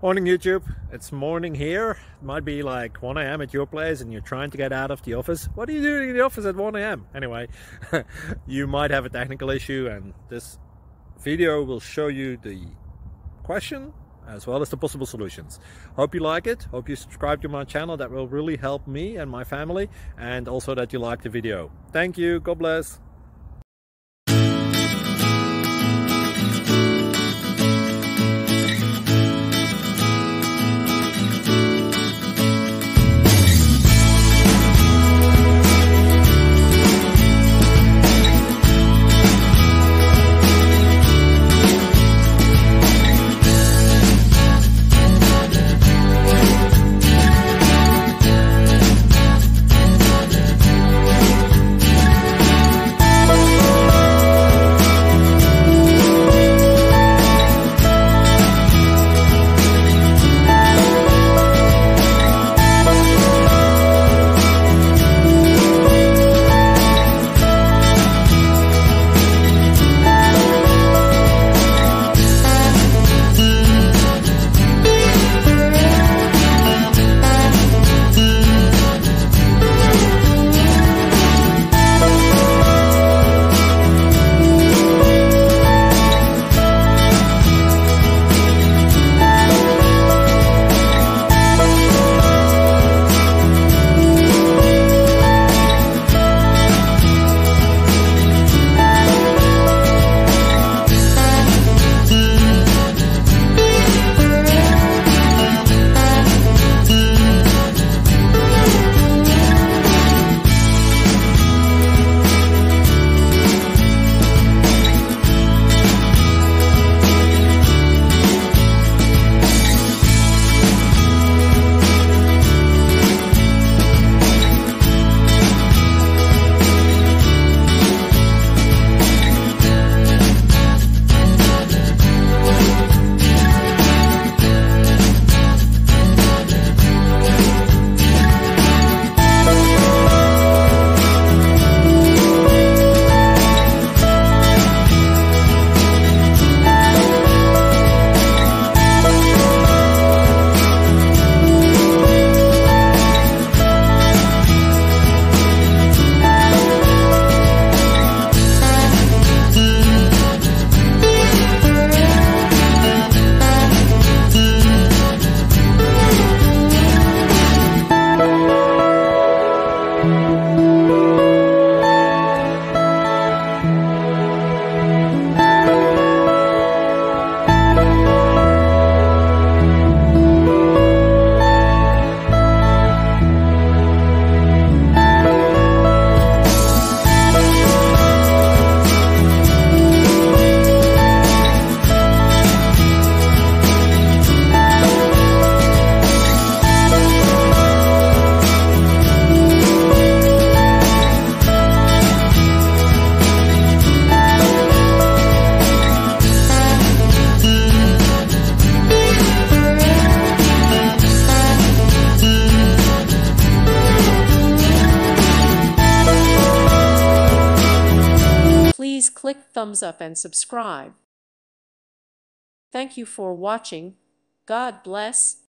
Morning YouTube, it's morning here. It might be like 1 a.m. at your place and you're trying to get out of the office. What are you doing in the office at 1 a.m? Anyway, you might have a technical issue and this video will show you the question as well as the possible solutions. Hope you like it, hope you subscribe to my channel. That will really help me and my family, and also that you like the video. Thank you, God bless. Please click thumbs up and subscribe. Thank you for watching. God bless.